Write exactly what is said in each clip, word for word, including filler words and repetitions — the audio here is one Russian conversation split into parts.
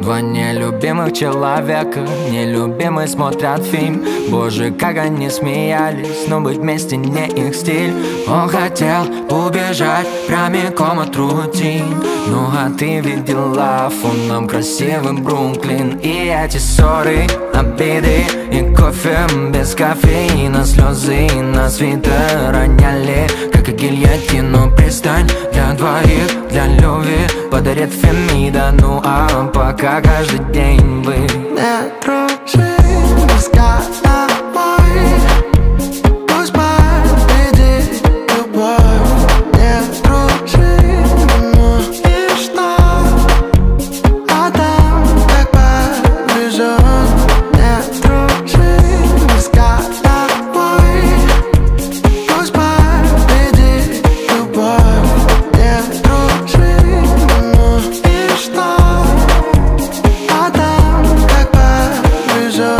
Два нелюбимых человека, нелюбимые смотрят фильм. Боже, как они смеялись, но быть вместе не их стиль. Он хотел убежать прямиком от рутин. Ну а ты видела фоном красивый Бруклин. И эти ссоры, обиды и кофе без кофеина. Слезы на свитер роняли, как и гильотину. Пристань для двоих, для любви подарит Фемида. Ну а пока каждый день вы не дружи без головой. Пусть победит любовь. Не дружи, ну и что? А там как повезет. Не дружи без головой. Пусть победит любовь. Не дружи, ну и что? А там как повезет.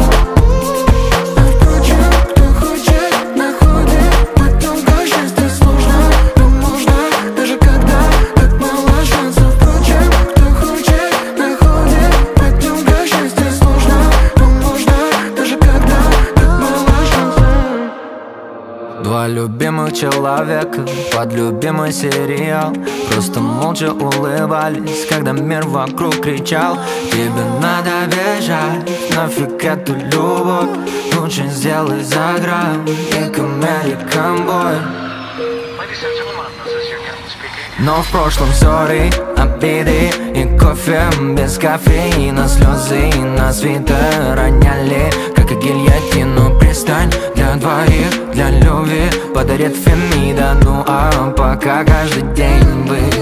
А впрочем, кто хочет, находит. Потом счастье сложно, но можно. Даже когда так мало шансов. Впрочем, кто хочет, находит. Потом счастье сложно, но можно. Даже когда так мало шансов. Два любимых человека под любимый сериал. Просто молча улыбались, когда мир вокруг кричал: тебе надо бежать, нафиг эту любовь. Лучше сделай за грань, и к American Boy. Но в прошлом ссоры, обиды и кофе без кофеина. Слезы на свитер роняли, как и гильотину. Пристань для двоих, для любви подарит Фемида. Ну а пока каждый день вы